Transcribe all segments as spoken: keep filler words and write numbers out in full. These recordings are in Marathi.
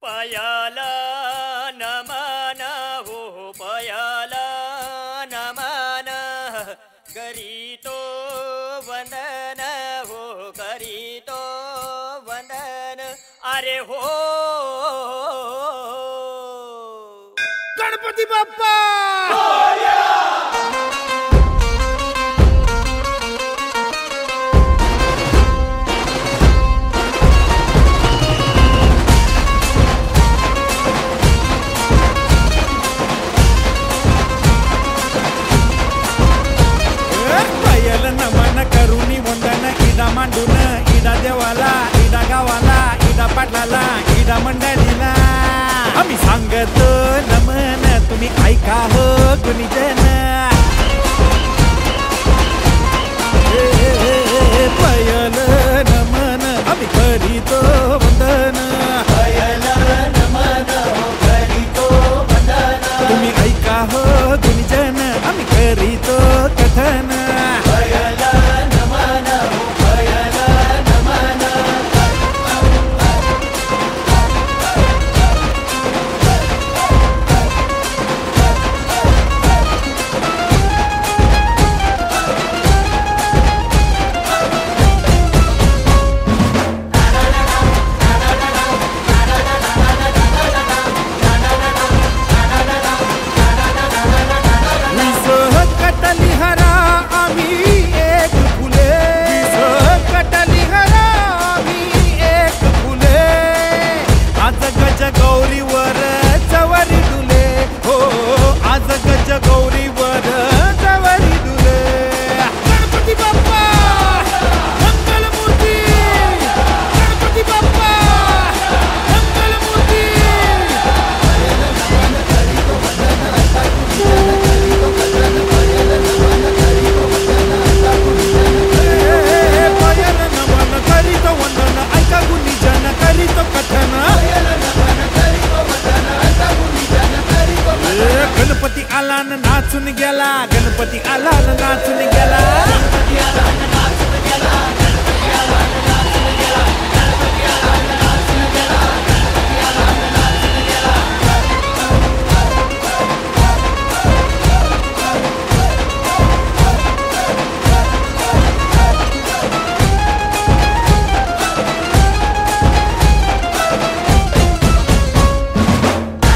पयाला नमन हो पयाला नमन करीतो वंदन हो करीतो वंदन अरे हो गणपती बाप्पा नमन करुणी वंदन इडा मांडून इडा देवाला इडा गावाला इडा पाटलाला इडा मंडळीला आम्ही सांगतो नमन तुम्ही ऐका हो गुणीजन पयल नमन आम्ही करीतो वंदन पयल नमन करीतो वंदन तुम्ही ऐका हो गुणीजन आम्ही करीतो कथन गौरीवर जवारी डुले हो आज गज गौरीवर जवारी डुले गणपती बाप्पा मंगलमूर्ती गणपती बाप्पा मंगलमूर्ती पयल नमन करीतो वंदन ऐका गुणीजन करीतो कथन गणपती आला न नाचून गेला गणपती आला न नाचून गेला गणपती आला न नाचून गेला गणपती आला न नाचून गेला गणपती आला न नाचून गेला गणपती आला न नाचून गेला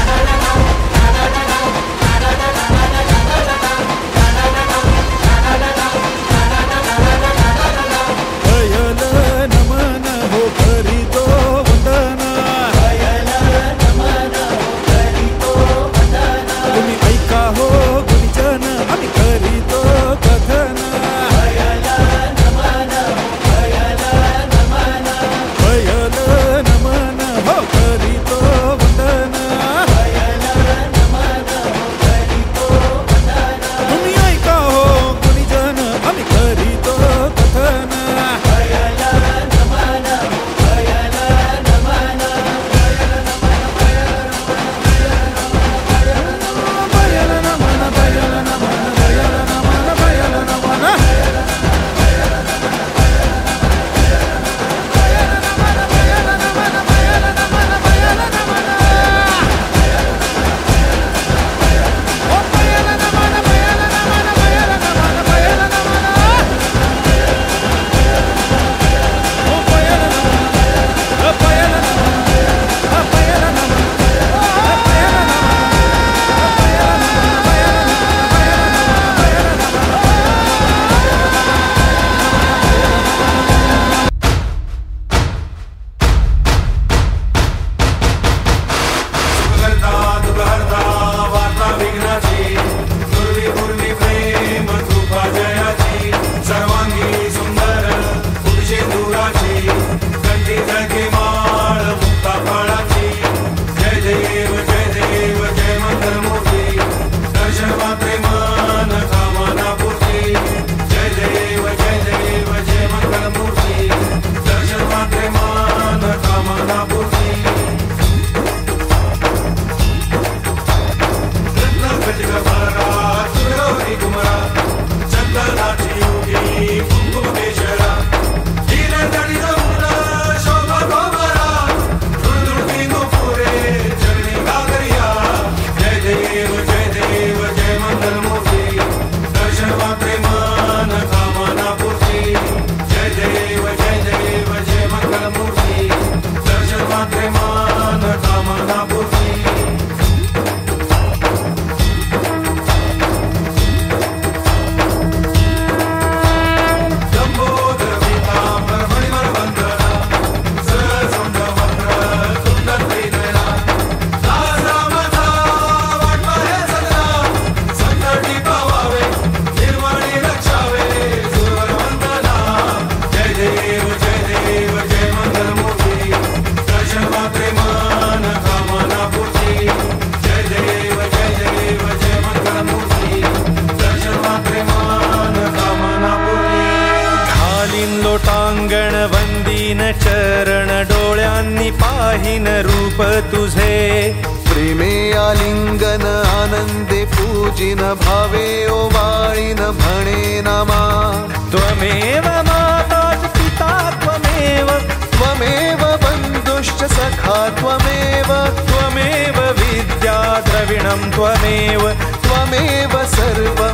Na na na मात्रे मान कामना पूर्ती लोटांगण वंदीन चरण डोळ्यांनी पाहिन रूप तुझे प्रेमे आलिंगन आनंदे पूजिन भावे ओवाळीन म्हणे नमा त्वमेव माता पिता त्वमेव त्वमेव बन्धुश्च सखा त्वमेव त्वमेव विद्या द्रविणं त्वमेव त्वमेव सर्व